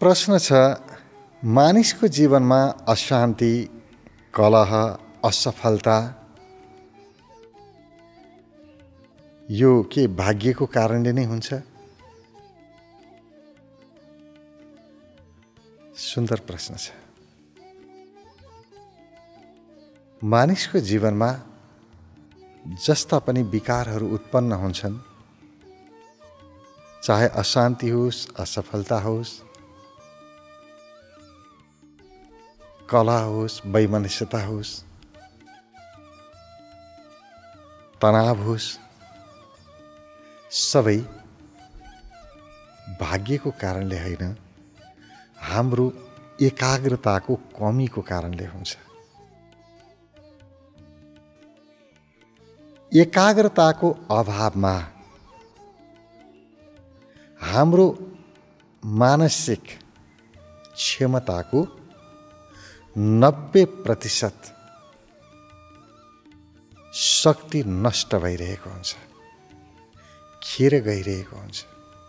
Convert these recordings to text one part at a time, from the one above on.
प्रश्न छ, मानिसको जीवनमा अशान्ति, कलह, असफलता यो के भाग्यको कारणले नै हुन्छ? सुन्दर प्रश्न छ। मानिसको जीवनमा जस्ता पनि विकारहरू उत्पन्न हुन्छन्, चाहे अशान्ति होस्, असफलता होस्, कलह होस्, वैमनस्यता होस्, तनाव होस्, सबै भाग्यको कारणले होइन, हाम्रो एकाग्रताको कमीको कारणले हुन्छ। एकाग्रताको अभावमा हाम्रो मानसिक क्षमताको 90% शक्ति नष्ट भइरहेको हुन्छ, खेर गइरहेको हुन्छ।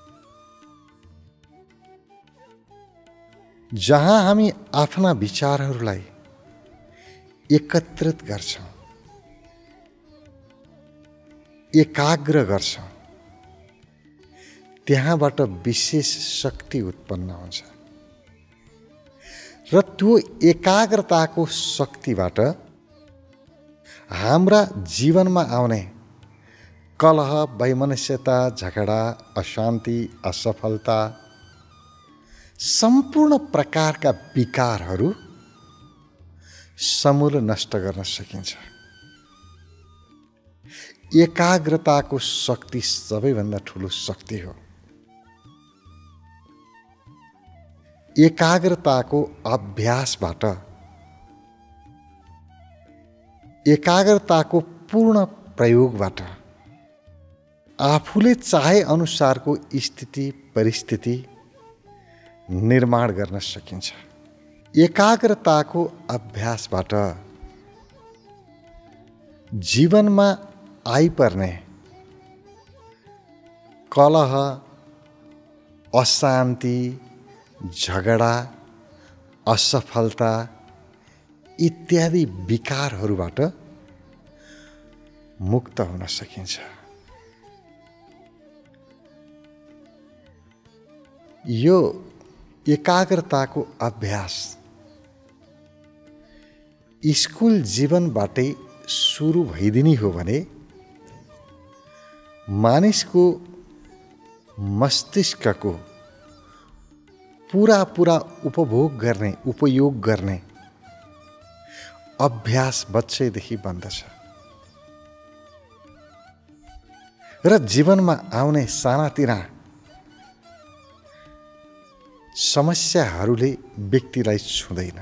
जहाँ हामी आफ्ना विचारहरूलाई एकत्रित गर्छौँ, एकाग्र गर्छौँ, त्यहाँबाट विशेष शक्ति उत्पन्न हुन्छ र त्यो एकाग्रताको शक्तिबाट हाम्रा जीवनमा आउने कलह, वैमनस्यता, झगडा, अशान्ति, असफलता, सम्पूर्ण प्रकारका विकारहरू समूल नष्ट गर्न सकिन्छ। एकाग्रताको शक्ति सबैभन्दा ठुलो शक्ति हो। एकाग्रताको अभ्यासबाट, एकाग्रताको पूर्ण प्रयोगबाट आफूले चाहे अनुसारको स्थिति परिस्थिति निर्माण गर्न सकिन्छ। एकाग्रताको अभ्यासबाट जीवनमा आइपर्ने कलह, अशान्ति, झगडा, असफलता इत्यादि विकारहरूबाट मुक्त हुन सकिन्छ। यो एकाग्रताको अभ्यास स्कुल जीवनबाटै सुरु भइदिने हो भने मानिसको मस्तिष्कको पूरा उपयोग गर्ने अभ्यास बच्चैदेखि बन्दछ र जीवनमा आउने सानातिना समस्याहरूले व्यक्तिलाई छुँदैन।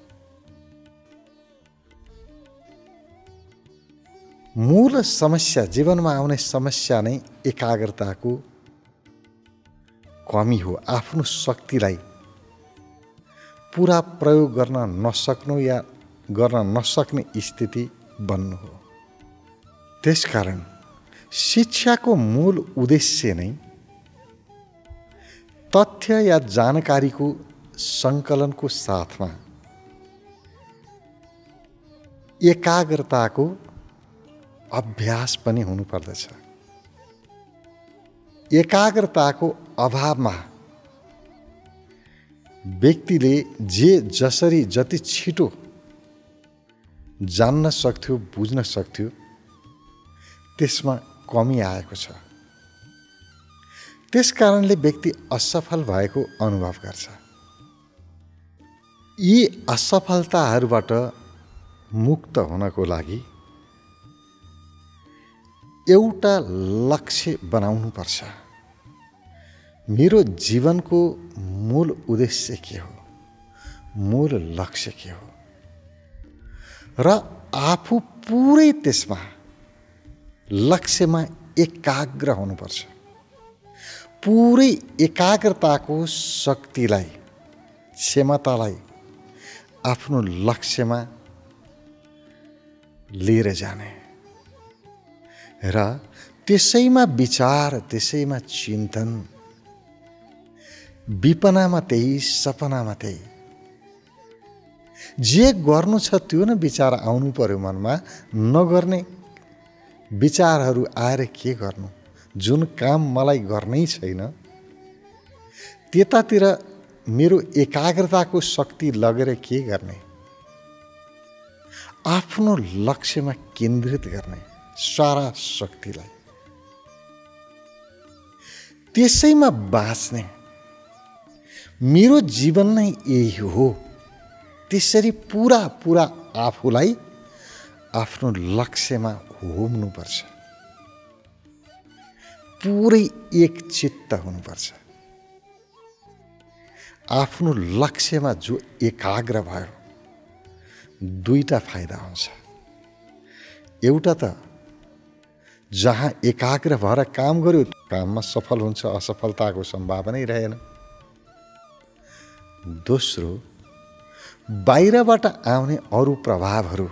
मूल समस्या, जीवनमा आउने समस्या नै एकाग्रताको कमी हो। आफ्नो शक्तिलाई पूरा प्रयोग गर्न नसक्नु या गर्न नसक्ने स्थिति बन्नु हो। त्यसकारण शिक्षाको मूल उद्देश्य नै तथ्य या जानकारीको सङ्कलनको साथमा एकाग्रताको अभ्यास पनि हुनुपर्दछ। एकाग्रताको अभावमा व्यक्तिले जसरी जति छिटो जान्न सक्थ्यो, बुझ्न सक्थ्यो, त्यसमा कमी आएको छ। त्यसकारणले व्यक्ति असफल भएको अनुभव गर्छ। यी असफलताहरूबाट मुक्त हुनको लागि एउटा लक्ष्य बनाउनुपर्छ। मेरो जीवनको मूल उद्देश्य के हो, मूल लक्ष्य के हो र आफू पुरै त्यसमा लक्ष्यमा एकाग्र हुनुपर्छ। पुरै एकाग्रताको शक्तिलाई, क्षमतालाई आफ्नो लक्ष्यमा लिएर जाने र त्यसैमा विचार, त्यसैमा चिन्तन, विपनामा त्यही, सपनामा त्यही। जे गर्नु छ त्यो न विचार आउनु पर्यो मनमा। नगर्ने विचारहरू आएर के गर्नु? जुन काम मलाई गर्नै छैन त्यतातिर मेरो एकाग्रताको शक्ति लगेर के गर्ने? आफ्नो लक्ष्यमा केन्द्रित गर्ने सारा शक्तिलाई, त्यसैमा बाँच्ने। मेरो जीवन नै यही हो। त्यसरी पुरा पुरा आफूलाई आफ्नो लक्ष्यमा होम्नुपर्छ। पुरै एक चित्त हुनुपर्छ। आफ्नो लक्ष्यमा जो एकाग्र भयो, दुईटा फाइदा हुन्छ। एउटा त जहाँ एकाग्र भएर काम गर्यो काममा सफल हुन्छ, असफलताको सम्भावनै रहेन। दोस्रो, बाहिरबाट आउने अरू प्रभावहरू,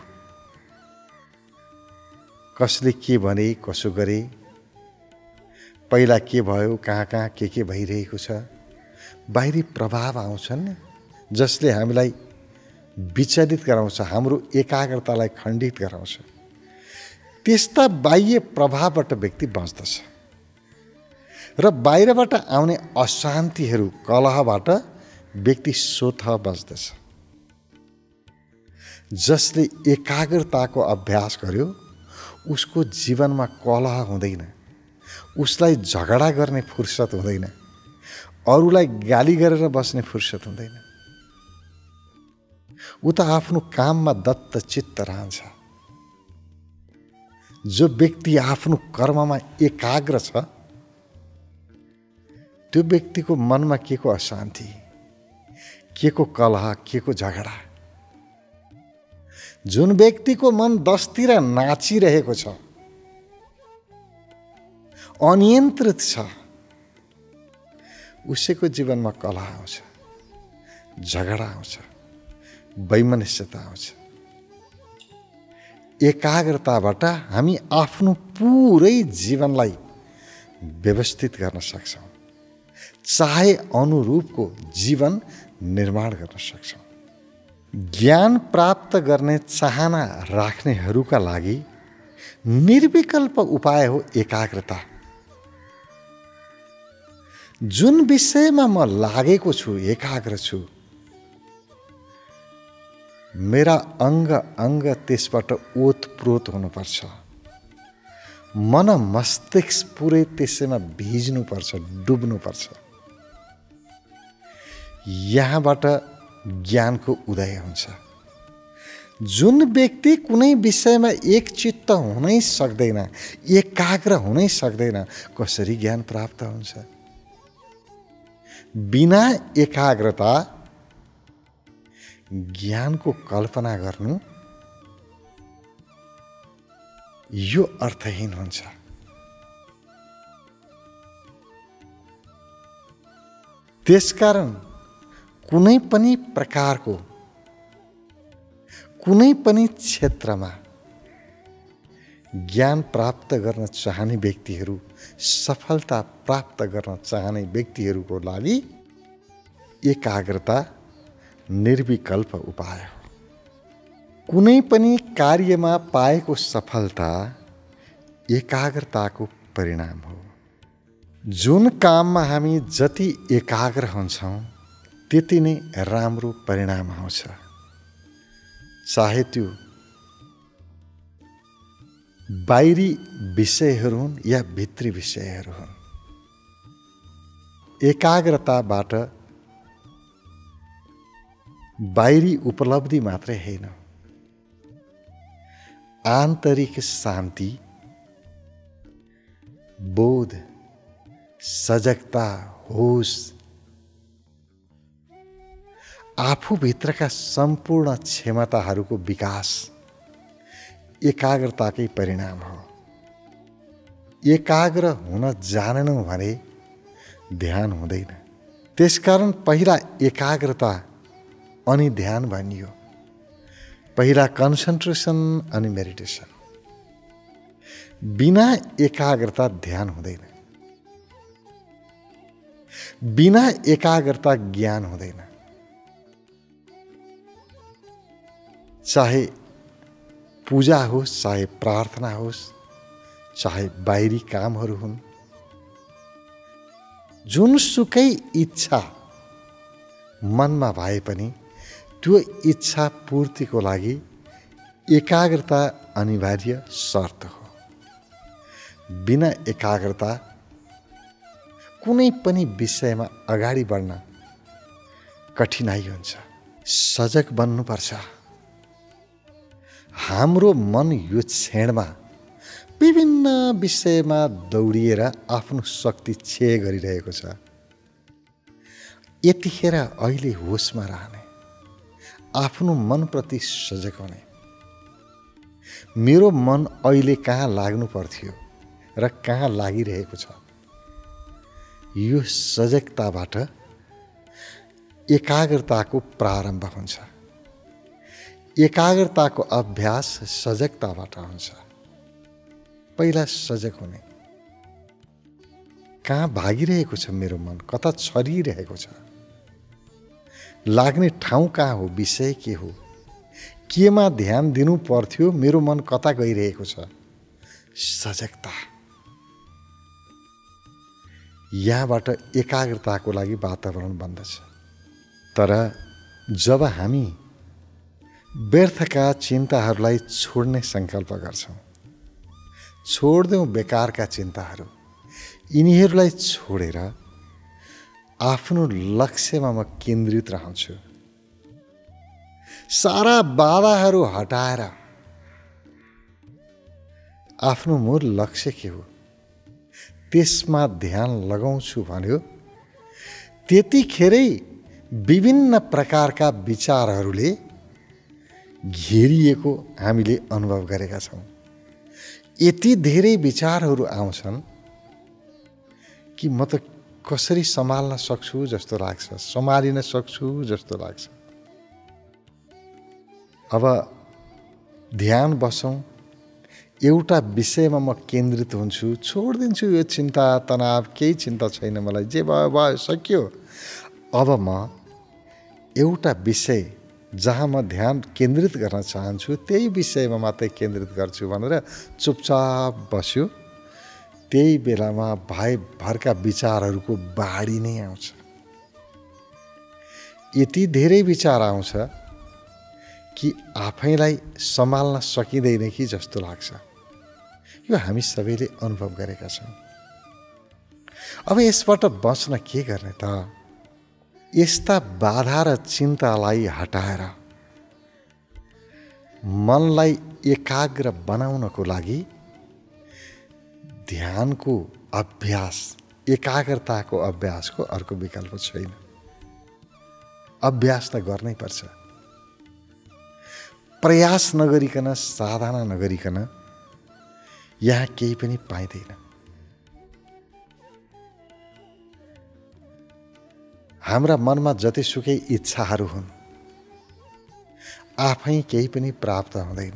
कसले के भने, कसो गरे, पहिला के भयो, कहाँ कहाँ के भइरहेको छ, बाहिरी प्रभाव आउँछन् नि, जसले हामीलाई विचलित गराउँछ, हाम्रो एकाग्रतालाई खण्डित गराउँछ। त्यस्ता बाह्य प्रभावबाट व्यक्ति बाँच्दछ र बाहिरबाट आउने अशान्तिहरू, कलहबाट व्यक्ति स्वतः बच्दछ। जसले एकाग्रताको अभ्यास गर्यो उसको जीवनमा कलह हुँदैन, उसलाई झगडा गर्ने फुर्सद हुँदैन, अरूलाई गाली गरेर बस्ने फुर्सद हुँदैन। ऊ त आफ्नो काममा दत्तचित्त रहन्छ। जो व्यक्ति आफ्नो कर्ममा एकाग्र छ त्यो व्यक्तिको मनमा के को अशान्ति, के को कलह, के को झगडा। जुन व्यक्तिको मन दसतिर नाचिरहेको छ, अनियन्त्रित छ, उसैको जीवनमा कलह आउँछ, झगडा आउँछ, वैमनस्यता आउँछ। एकाग्रताबाट हामी आफ्नो पुरै जीवनलाई व्यवस्थित गर्न सक्छौँ, चाहे अनुरूपको जीवन निर्माण गर्न सक्छौँ। ज्ञान प्राप्त गर्ने चाहना राख्नेहरूका लागि निर्विकल्प उपाय हो एकाग्रता। जुन विषयमा म लागेको छु, एकाग्र छु, मेरा अङ्ग अङ्ग त्यसबाट ओतप्रोत हुनुपर्छ। मन मस्तिष्क पुरै त्यसैमा भिज्नुपर्छ, डुब्नुपर्छ। यहाँबाट ज्ञानको उदय हुन्छ। जुन व्यक्ति कुनै विषयमा एकचित्त हुनै सक्दैन, एकाग्र हुनै सक्दैन, कसरी ज्ञान प्राप्त हुन्छ? बिना एकाग्रता ज्ञानको कल्पना गर्नु यो अर्थहीन हुन्छ। त्यसकारण कुनै पनि प्रकारको, कुनै पनि क्षेत्रमा ज्ञान प्राप्त गर्न चाहने व्यक्तिहरू, सफलता प्राप्त गर्न चाहने व्यक्तिहरूको लागि एकाग्रता निर्विकल्प उपाय हो। कुनै पनि कार्यमा पाएको सफलता एकाग्रताको परिणाम हो। जुन काममा हामी जति एकाग्र हुन्छौँ त्यति नै राम्रो परिणाम आउँछ, चाहे त्यो बाहिरी विषयहरू हुन् या भित्री विषयहरू हुन्। एकाग्रताबाट बाहिरी उपलब्धि मात्रै होइन, आन्तरिक शान्ति, बोध, सजगता, होश, आफूभित्रका सम्पूर्ण क्षमताहरूको विकास एकाग्रताकै परिणाम हो। एकाग्र हुन जानेनौँ भने ध्यान हुँदैन। त्यसकारण पहिला एकाग्रता अनि ध्यान भनियो। पहिला कन्सन्ट्रेसन अनि मेडिटेसन। बिना एकाग्रता ध्यान हुँदैन। बिना एकाग्रता ज्ञान हुँदैन। चाहे पूजा होस्, चाहे प्रार्थना होस्, चाहे बाहिरी कामहरू हुन्, जुनसुकै इच्छा मनमा भए पनि त्यो इच्छा पूर्तिको लागि एकाग्रता अनिवार्य शर्त हो। बिना एकाग्रता कुनै पनि विषयमा अगाडि बढ्न कठिनाइ हुन्छ। सजग बन्नुपर्छ। हाम्रो मन यो क्षणमा विभिन्न विषयमा दौडिएर आफ्नो शक्ति क्षय गरिरहेको छ। यतिखेर अहिले होसमा रहने, आफ्नो मनप्रति सजग हुने। मेरो मन अहिले कहाँ लाग्नु पर्थ्यो र कहाँ लागिरहेको छ, यो सजगताबाट एकाग्रताको प्रारम्भ हुन्छ। एकाग्रताको अभ्यास सजगताबाट हुन्छ। पहिला सजग हुने। कहाँ भागिरहेको छ मेरो मन, कता छरिरहेको छ, लाग्ने ठाउँ कहाँ हो, विषय के हो, केमा ध्यान दिनु पर्थ्यो, मेरो मन कता गइरहेको छ। सजगता। यहाँबाट एकाग्रताको लागि वातावरण बन्दछ। तर जब हामी व्यर्थका चिन्ताहरूलाई छोड्ने सङ्कल्प गर्छौँ, छोड्देऊ बेकारका चिन्ताहरू, यिनीहरूलाई छोडेर आफ्नो लक्ष्यमा म केन्द्रित रहन्छु। सारा बाधाहरू हटाएर आफ्नो मूल लक्ष्य के हो त्यसमा ध्यान लगाउँछु भन्यो, त्यतिखेरै विभिन्न प्रकारका विचारहरूले घेरिएको हामीले अनुभव गरेका छौँ। यति धेरै विचारहरू आउँछन् कि म त कसरी सम्हाल्न सक्छु जस्तो लाग्छ, सम्हालिन सक्छु जस्तो लाग्छ। अब ध्यान बसौँ, एउटा विषयमा म केन्द्रित हुन्छु, छोडिदिन्छु यो चिन्ता तनाव, केही चिन्ता छैन मलाई, जे भयो भयो, सकियो। अब म एउटा विषय जहाँ म ध्यान केन्द्रित गर्न चाहन्छु त्यही विषयमा मात्रै केन्द्रित गर्छु भनेर चुपचाप बस्यो। त्यही बेलामा भरका विचारहरूको बाढी नै आउँछ। यति धेरै विचार आउँछ कि आफैलाई सम्हाल्न सकिँदैन कि जस्तो लाग्छ। यो हामी सबैले अनुभव गरेका छौँ। अब यसबाट बच्न के गर्ने त? यस्ता बाधा र चिन्तालाई हटाएर मनलाई एकाग्र बनाउनको लागि ध्यानको अभ्यास, एकाग्रताको अभ्यासको अर्को विकल्प छैन। अभ्यास त गर्नै पर्छ। प्रयास नगरिकन, साधना नगरिकन यहाँ केही पनि पाइँदैन। हाम्रा मनमा जतिसुकै इच्छाहरू हुन्, आफै केही पनि प्राप्त हुँदैन।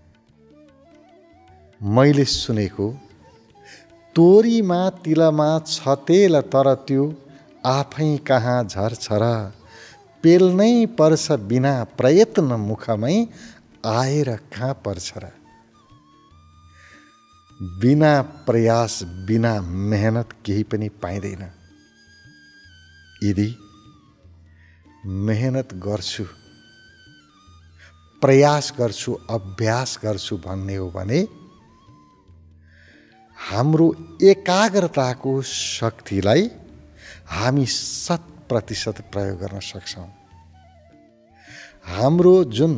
मैले सुनेको, तोरीमा तिलमा छ तेल तर त्यो आफै कहाँ झर्छ र, पेल्नै पर्छ बिना प्रयत्न मुखमै आएर कहाँ पर्छ र। बिना प्रयास, बिना मेहनत केही पनि पाइँदैन। यदि मेहनत गर्छु, प्रयास गर्छु, अभ्यास गर्छु भन्ने हो भने हाम्रो एकाग्रताको शक्तिलाई हामी 100% प्रयोग गर्न सक्छौँ। हाम्रो जुन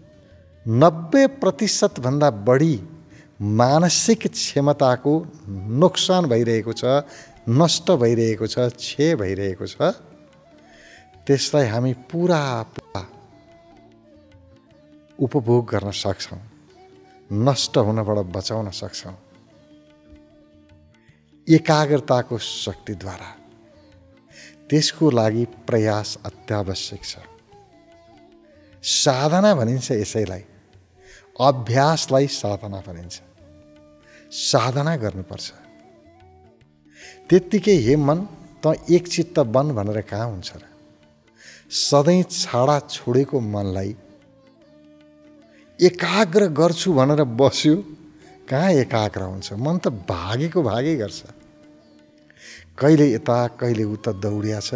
90% भन्दा बढी मानसिक क्षमताको नोक्सान भइरहेको छ, नष्ट भइरहेको छ, क्षय भइरहेको छ, त्यसलाई हामी पुरा उपभोग गर्न सक्छौँ, नष्ट हुनबाट बचाउन सक्छौँ एकाग्रताको शक्तिद्वारा। त्यसको लागि प्रयास अत्यावश्यक छ। साधना भनिन्छ यसैलाई, अभ्यासलाई साधना भनिन्छ। साधना गर्नुपर्छ। त्यत्तिकै हे मन त एकचित्त बन भनेर कहाँ हुन्छ र? सधैँ छाडा छोडेको मनलाई एकाग्र गर्छु भनेर बस्यो, कहाँ एकाग्र हुन्छ? मन त भागेको भागै गर्छ। कहिले यता कहिले उता दौडिया छ।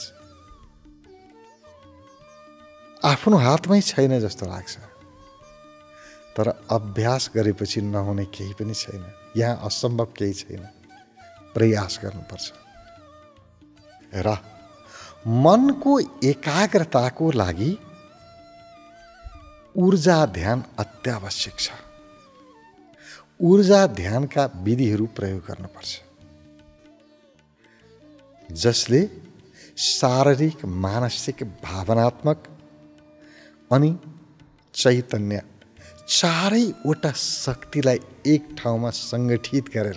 आफ्नो हातमै छैन जस्तो लाग्छ। तर अभ्यास गरेपछि नहुने केही पनि छैन। यहाँ असम्भव केही छैन। प्रयास गर्नुपर्छ। र मनको एकाग्रताको लागि ऊर्जा ध्यान अत्यावश्यक छ। ऊर्जा ध्यानका विधिहरू प्रयोग गर्नुपर्छ, जसले शारीरिक, मानसिक, भावनात्मक अनि चैतन्य चारैवटा शक्तिलाई एक ठाउँमा सङ्गठित गरेर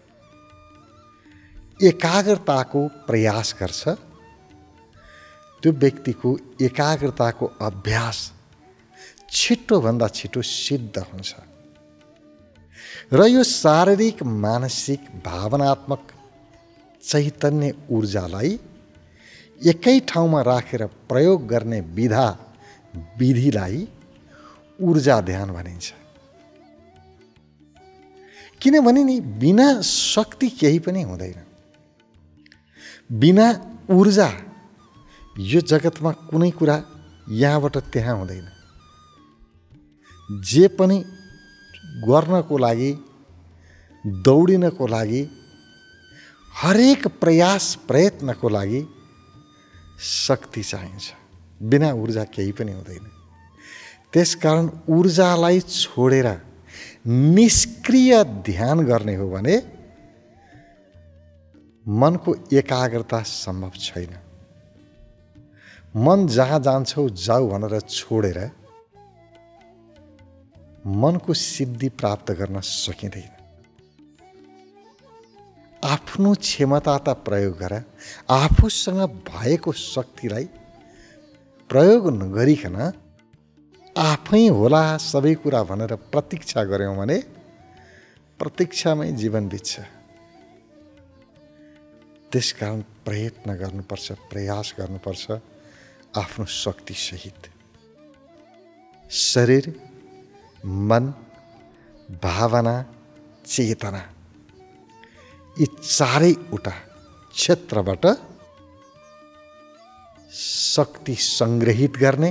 एकाग्रताको प्रयास गर्छ। त्यो व्यक्तिको एकाग्रताको अभ्यास छिटोभन्दा छिटो सिद्ध हुन्छ र यो शारीरिक, मानसिक, भावनात्मक, चैतन्य ऊर्जालाई एकै ठाउँमा राखेर प्रयोग गर्ने विधिलाई ऊर्जा ध्यान भनिन्छ। किनभने नि बिना शक्ति केही पनि हुँदैन। बिना ऊर्जा यो जगतमा कुनै कुरा यहाँबाट त्यहाँ हुँदैन। जे पनि गर्नको लागि, दौडिनको लागि, हरेक प्रयास प्रयत्नको लागि शक्ति चाहिन्छ। बिना ऊर्जा केही पनि हुँदैन। त्यसकारण ऊर्जालाई छोडेर निष्क्रिय ध्यान गर्ने हो भने मनको एकाग्रता सम्भव छैन। मन जहाँ जान्छौ जाऊ भनेर छोडेर मनको सिद्धि प्राप्त गर्न सकिँदैन। आफ्नो क्षमता त प्रयोग गर, आफूसँग भएको शक्तिलाई प्रयोग नगरिकन आफै होला सबै कुरा भनेर प्रतीक्षा गर्यौँ भने प्रतीक्षामै जीवन बित्छ। त्यसकारण प्रयत्न गर्नुपर्छ, प्रयास गर्नुपर्छ आफ्नो शक्तिसहित। शरीर, मन, भावना, चेतना यी चारैवटा क्षेत्रबाट शक्ति सङ्ग्रहित गर्ने,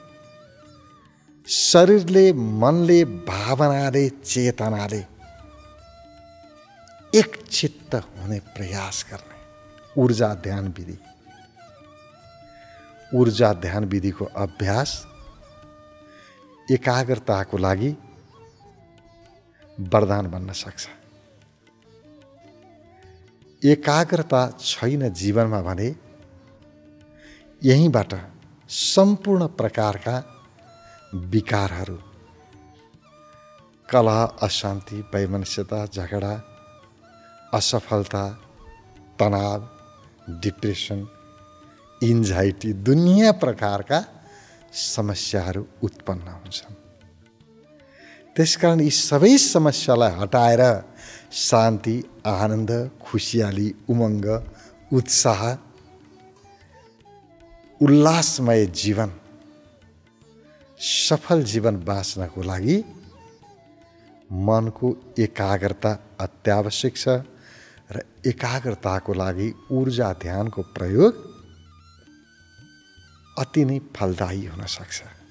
शरीरले, मनले, भावनाले, चेतनाले एक चित्त हुने प्रयास गर्ने ऊर्जा ध्यान विधि। ऊर्जा ध्यान विधिको अभ्यास एकाग्रताको लागि वरदान बन्न सक्छ। एकाग्रता छैन जीवनमा भने यहीँबाट सम्पूर्ण प्रकारका विकारहरू, कलह, अशान्ति, वैमनस्यता, झगडा, असफलता, तनाव, डिप्रेसन, एन्जाइटी, दुनिया प्रकारका समस्याहरू उत्पन्न हुन्छन्। त्यसकारण यी सबै समस्यालाई हटाएर शान्ति, आनन्द, खुसियाली, उमङ्ग, उत्साह, उल्लासमय जीवन, सफल जीवन बाँच्नको लागि मनको एकाग्रता अत्यावश्यक छ र एकाग्रताको लागि ऊर्जा ध्यानको प्रयोग अति नै फलदायी हुन सक्छ।